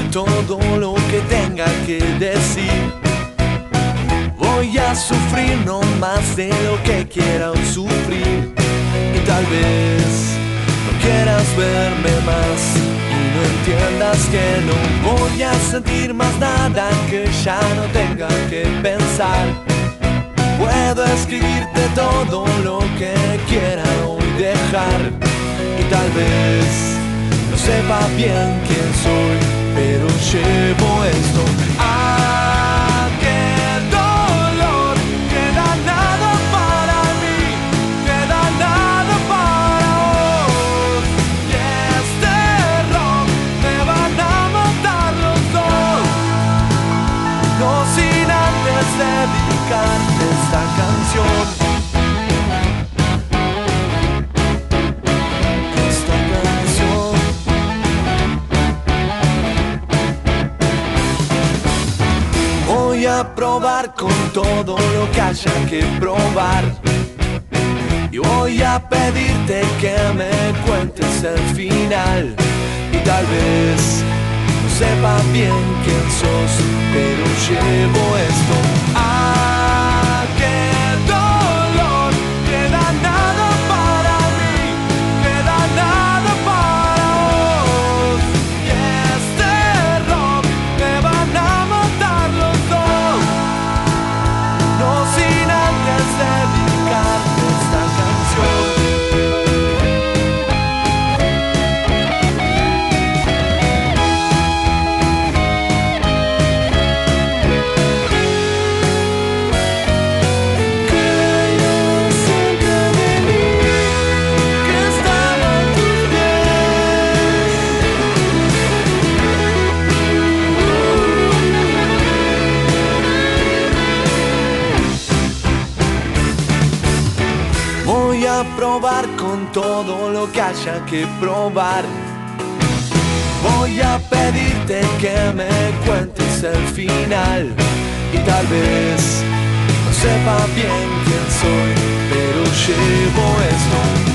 todo lo que tenga que decir. Voy a sufrir no más de lo que quiera sufrir. Y tal vez no quieras verme más y no entiendas que no voy a sentir más nada que ya no tenga que pensar. Puedo escribirte todo lo que quiera hoy dejar. Y tal vez no sepa bien quién soy, pero llevo esto. ¡Ah, qué dolor! Queda nada para mí, queda nada para vos. Y este rock me van a matar los dos. No sin antes dedicarte esta canción. Voy a probar con todo lo que haya que probar. Y voy a pedirte que me cuentes el final. Y tal vez no sepa bien quién sos, pero llevo esto. ¡Ah, qué dolor! Queda nada para mí, queda nada para vos. Y este rock me van a matar los dos. No sin antes dedicarte esta canción. Voy a probar con todo lo que haya que probar. Voy a pedirte que me cuentes el final. Y tal vez no sepa bien quién soy, pero llevo esto.